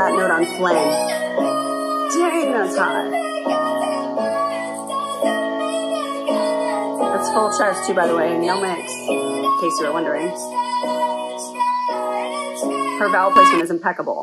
that note on Flame. Dang, that's hot. That's full chest too, by the way, no mix, in case you were wondering. Her vowel placement is impeccable.